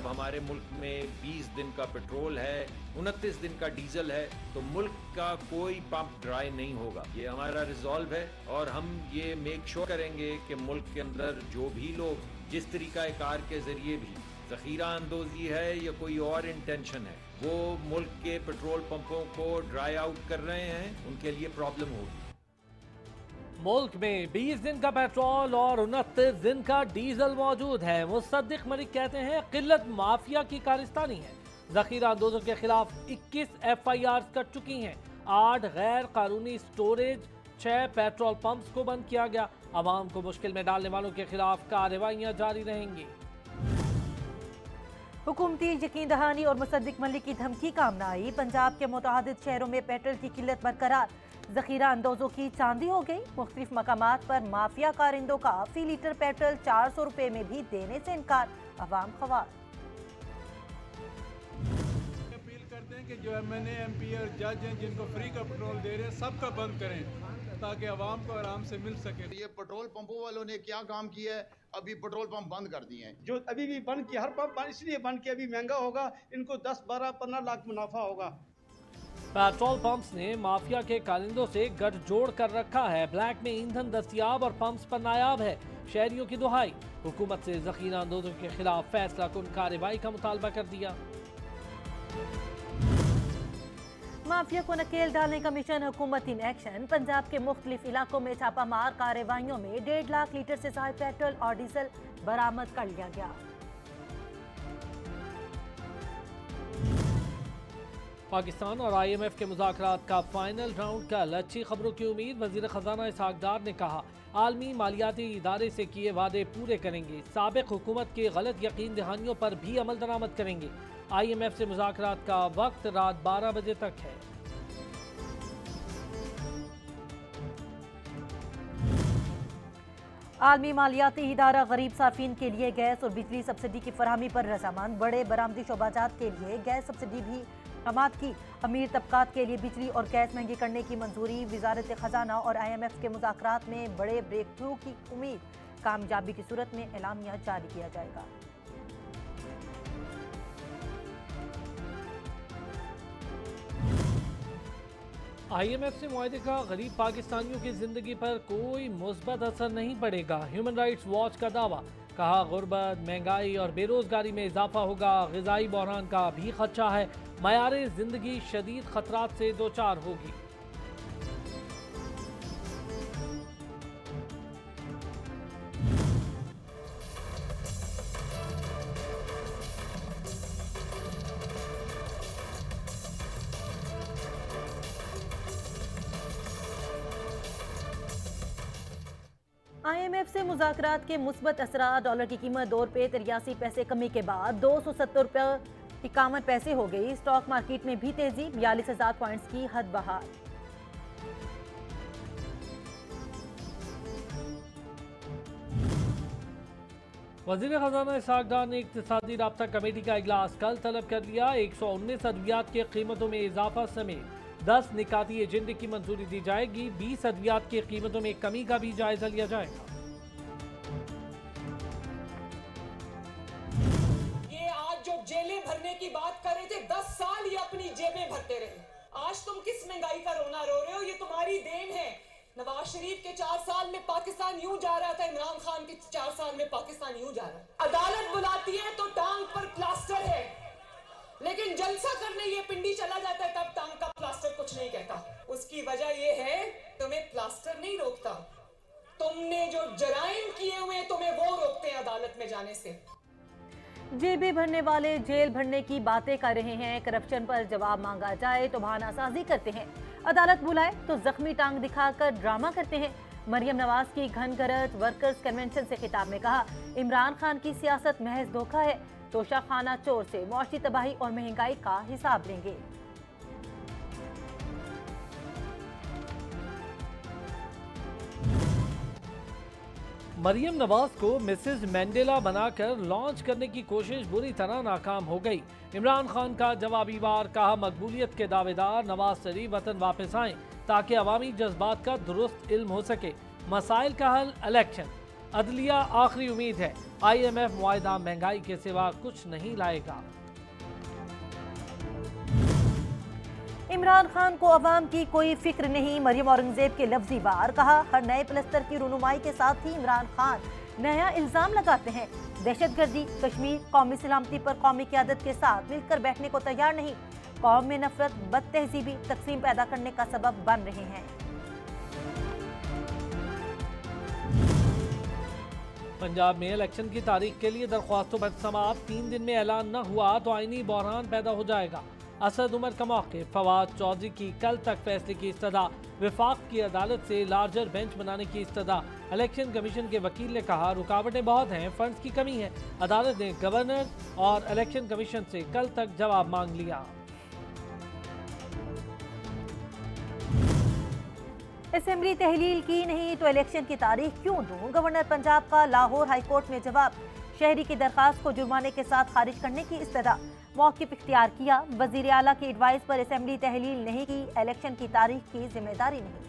हमारे मुल्क में 20 दिन का पेट्रोल है, 29 दिन का डीजल है, तो मुल्क का कोई पंप ड्राई नहीं होगा। ये हमारा रिजॉल्व है और हम ये मेक श्योर करेंगे कि मुल्क के अंदर जो भी लोग जिस तरीक़ाकार के जरिए भी ज़ख़ीरा अंदोज़ी है या कोई और इंटेंशन है, वो मुल्क के पेट्रोल पंपों को ड्राई आउट कर रहे हैं, उनके लिए प्रॉब्लम होगी। मुल्क में 20 दिन का पेट्रोल और 29 दिन का डीजल मौजूद है। मुसद्दिक मलिक कहते हैं किल्लत माफिया की कारस्तानी है। जखीरा अंदोजों के खिलाफ 21 FIR कट चुकी हैं। 8 गैर कानूनी स्टोरेज, 6 पेट्रोल पंप्स को बंद किया गया। आवाम को मुश्किल में डालने वालों के खिलाफ कार्रवाइयां जारी रहेंगी। हुकूमती यकीन दहानी और मुसद्दिक मलिक की धमकी काम न आई। पंजाब के मुतअद्दिद शहरों में पेट्रोल की किल्लत बरकरार। जखीरा अंदोजों की चांदी हो गई। मुख्तलिफ मकामात पर माफिया कारिंदों का फी लीटर पेट्रोल 400 रुपए में भी देने से इनकार। अवाम खवार अपील करते हैं कि जो MNA MP और जज हैं जिनको फ्री का पेट्रोल दे रहे हैं सबका बंद करें ताकि आवाम को आराम से मिल सके। ये पेट्रोल पंपों वालों ने क्या काम किया है, अभी पेट्रोल पंप बंद कर दिए हैं। जो अभी भी बंद किया, हर पंप इसलिए बंद किया, अभी महंगा होगा, इनको 10, 12, 15 लाख मुनाफा होगा। पेट्रोल पंप्स ने माफिया के कारिंदों से गठजोड़ कर रखा है। ब्लैक में ईंधन दस्तियाब और पंप्स पर नायाब है। शहरियों की दुहाई, हुकूमत से जखीरा अंदोजों के खिलाफ फैसला कुन कार्रवाई का मुतालबा कर दिया। माफिया को नकेल डालने का मिशन हुकूमत इन एक्शन। पंजाब के मुख्तलिफ इलाकों में छापामार कार्रवाइयों में 1.5 लाख लीटर से ज्यादा पेट्रोल और डीजल बरामद कर लिया गया। पाकिस्तान और IMF के मुज़ाकरात का फाइनल राउंड कल। अच्छी खबरों की उम्मीद। वज़ीर ख़जाना इसहाक डार ने कहा आलमी मालियाती इदारे से किए वादे पूरे करेंगे। साबिक़ हुकूमत के गलत यकीन दहानियों पर भी अमल दरामद करेंगे। IMF से मुज़ाकरात का वक्त रात 12 बजे तक है। आलमी मालियाती इदारा गरीब सार्फिन के लिए गैस और बिजली सब्सिडी की फरहमी पर रजामंद। बड़े बरामदी शोबाजात के लिए गैस सब्सिडी भी कमात की। अमीर तबकात के लिए बिजली और गैस महंगी करने की मंजूरी। वजारत खजाना और IMF के मुज़ाकरात में बड़े ब्रेक थ्रू की उम्मीद। कामयाबी की सूरत में एलामिया जारी किया जाएगा। IMF से मुआहदे का गरीब पाकिस्तानियों की जिंदगी पर कोई मुस्बत असर नहीं पड़ेगा। ह्यूमन राइट्स वॉच का दावा। कहा गुर्बत, महंगाई और बेरोजगारी में इजाफा होगा। ग़िज़ाई बहरान का भी खदशा है। मयारे जिंदगी शदीद खतरात से दो चार होगी। IMF से मुज़ाकरात के मुस्बत असरात। डॉलर की कीमत 2 रुपये 83 पैसे कमी के बाद 270 रुपये 51 पैसे हो गई। स्टॉक मार्केट में भी तेजी। 42,000 पॉइंट्स की हद बहार। वज़ीर ख़ज़ाना इसहाक डार ने इक़्तिसादी राब्ता कमेटी का इजलास कल तलब कर लिया। 119 अद्वियात की कीमतों में इजाफा समेत 10 निकाती एजेंडे की मंजूरी दी जाएगी। 20 अद्वियात की कीमतों में कमी का भी जायजा लिया जाएगा। ये आज जो जेलें भरने की बात कर रहे थे, 10 साल ये अपनी जेबें भरते रहे। आज तुम किस महंगाई का रोना रो रहे हो? ये तुम्हारी देन है। नवाज शरीफ के 4 साल में पाकिस्तान यूं जा रहा था, इमरान खान के 4 साल में पाकिस्तान यूं जा रहा है। अदालत बुलाती है तो टांग पर प्लास्टर है, लेकिन जलसा करने ये पिंडी चला जाता है तब टांग का प्लास्टर कुछ नहीं कहता। उसकी वजह ये है तुम्हें प्लास्टर नहीं रोकता, तुमने जो जराइम किए हुए तुम्हें वो रोकते हैं अदालत में जाने से। जेबें भरने वाले जेल भरने की बातें कर रहे हैं। करप्शन पर जवाब मांगा जाए तो बहानासाजी करते हैं। अदालत बुलाए तो जख्मी टांग दिखाकर ड्रामा करते हैं। मरियम नवाज की घनगरज वर्कर्स कन्वेंशन से खिताब में कहा इमरान खान की सियासत महज धोखा है। तोशा खाना चोर से मौशी तबाही और महंगाई का हिसाब लेंगे। मरियम नवाज को मिसेज मैंडेला बनाकर लॉन्च करने की कोशिश बुरी तरह नाकाम हो गई। इमरान खान का जवाबी वार। कहा मकबूलियत के दावेदार नवाज शरीफ वतन वापस आएं ताकि अवामी जज्बात का दुरुस्त इल्म हो सके। मसाइल का हल इलेक्शन। अदलिया आखिरी उम्मीद है। IMF मुआहिदा महंगाई के सिवा कुछ नहीं लाएगा। इमरान खान को अवाम की कोई फिक्र नहीं, मरियम औरंगजेब के लफ्जी वार। कहा, हर नए प्लस्तर की रुनुमाई के साथ ही इमरान खान नया इल्जाम लगाते हैं। दहशतगर्दी, कश्मीर, कौमी सलामती पर कौमी क़यादत के साथ मिलकर बैठने को तैयार नहीं। कौम में नफरत, बदतहजीबी, तकसीम पैदा करने का सबब बन रहे हैं। पंजाब में इलेक्शन की तारीख के लिए दरख्वास्तों पर समाप्त। 3 दिन में ऐलान न हुआ तो आईनी बहरान पैदा हो जाएगा। असद उमर का मौके। फवाद चौधरी की कल तक फैसले की इस्तदा। विफाक की अदालत से लार्जर बेंच बनाने की इस्तदा। इलेक्शन कमीशन के वकील ने कहा, रुकावटें बहुत हैं, फंड्स की कमी है। अदालत ने गवर्नर और इलेक्शन कमीशन से कल तक जवाब मांग लिया। असेंबली तहलील की नहीं तो इलेक्शन की तारीख क्यों दूं? गवर्नर पंजाब का लाहौर हाईकोर्ट में जवाब। शहरी की दरखास्त को जुर्माने के साथ खारिज करने की इस्तदा। मौक़िफ़ इख्तियार किया। वज़ीर आला की एडवाइस पर असेंबली तहलील नहीं की, इलेक्शन की तारीख की जिम्मेदारी नहीं।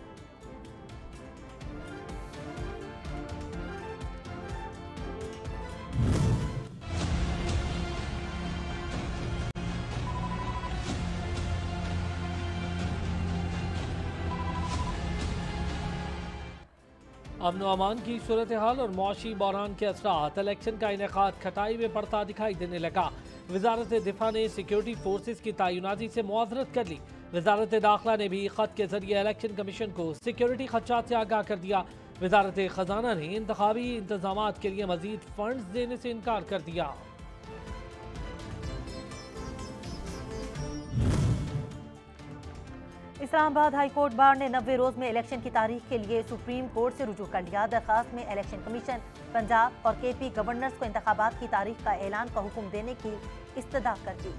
अमन व अमान की सूरत हाल और मौशी बहरान के असरात। इलेक्शन का इनेकाद खटाई में पड़ता दिखाई देने लगा। वजारत दिफा ने सिक्योरिटी फोर्सेज की तैनाती से मुआवरत कर ली। वजारत दाखिला ने भी खत के जरिए इलेक्शन कमीशन को सिक्योरिटी खदशात से आगाह कर दिया। वजारत खजाना ने इंतखाबी इंतजाम के लिए मजीद फंड्स देने से इनकार कर दिया। इस्लामाबाद हाई कोर्ट बार ने 90 रोज में इलेक्शन की तारीख के लिए सुप्रीम कोर्ट से रुजू कर लिया। दरखास्त में इलेक्शन कमीशन, पंजाब और KP गवर्नर्स को इंतखाबात की तारीख का ऐलान का हुक्म देने की इस्तदा कर दी।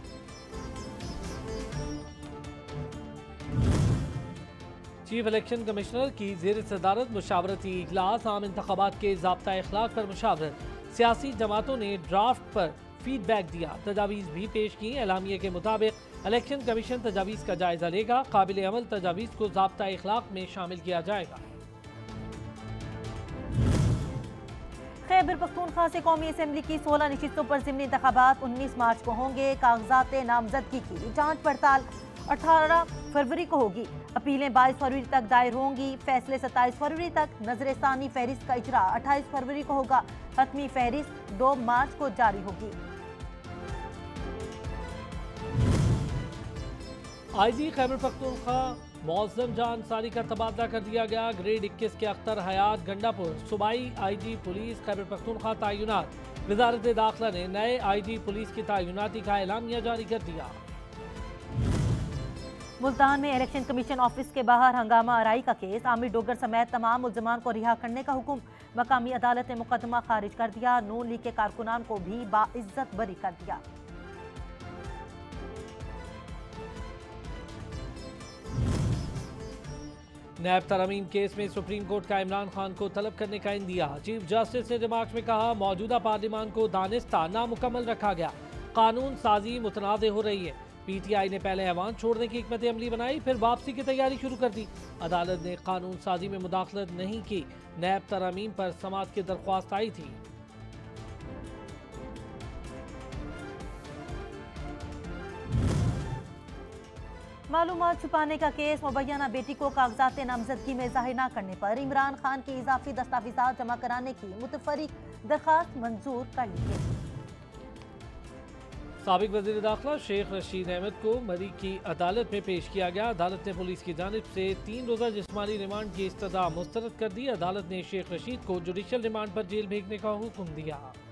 चीफ इलेक्शन कमिश्नर की ज़ेर सदारत मुशावरती इजलास। आम इंतखाबात के ज़ाब्ता अखलाक पर मुशावरत। सियासी जमातों ने ड्राफ्ट पर फीडबैक दिया, तजावीज़ भी पेश की। एलामिये के मुताबिक इलेक्शन कमीशन तजावीज़ का जायजा लेगा। काबिल अमल तजावीज़ को ज़ाब्ता अखलाक में शामिल किया जाएगा। खैबर पख्तूनख्वा से कौमी असेंबली की 16 नशिस्तों पर ज़िमनी इंतखाबात 19 मार्च को होंगे। कागजात नामजदगी की जांच पड़ताल 18 फरवरी को होगी। अपीलें 22 फरवरी तक दायर होंगी। फैसले 27 फरवरी तक। नजरसानी फहरिस्त का इजरा 28 फरवरी को होगा। हतमी फहरिस्त 2 मार्च को जारी होगी। IG खैबर पख्तूनख्वा मौज़म जान अंसारी का तबादला कर दिया गया। ग्रेड 21 के अख्तर हयात गंडापुर सूबाई IG पुलिस खैबर पख्तूनख्वा तैनात। वजारत दाखिला ने नए IG पुलिस की तैनाती का एलामिया जारी कर दिया। मुल्तान में इलेक्शन कमीशन ऑफिस के बाहर हंगामा आराई का केस। आमिर डोगर समेत तमाम मुल्जमान को रिहा करने का हुक्म। मकामी अदालत ने मुकदमा खारिज कर दिया। नून लीग के कारकुनान को भी बाइज्जत बरी कर दिया। नैब तरमीम केस में सुप्रीम कोर्ट का इमरान खान को तलब करने का इंदिया। चीफ जस्टिस ने रिमार्क्स में कहा, मौजूदा पार्लियामान को दानिस्ता नामुकम्मल रखा गया। कानून साजी मुतनाज़ हो रही है। PTI ने पहले ऐवान छोड़ने की हिकमत अमली बनाई, फिर वापसी की तैयारी शुरू कर दी। अदालत ने कानून साजी में मुदाखलत नहीं की। नैब तरमीम पर समाअत की दरख्वास्त आई थी। मालूमात छुपाने का केस। मुबैना बेटी को कागजात नामजदगी में ज़ाहिर न करने पर इमरान खान की इजाफी दस्तावेजात जमा कराने की मुतफरिक दरखास्त मंजूर कर ली गई। साबिक वज़ीर दाखिला शेख रशीद अहमद को मरी की अदालत में पेश किया गया। अदालत ने पुलिस की जानिब से 3 रोज़ा जिस्मानी रिमांड की इस्तदा मुस्तरद कर दी। अदालत ने शेख रशीद को जुडिशल रिमांड पर जेल भेजने का हुक्म दिया।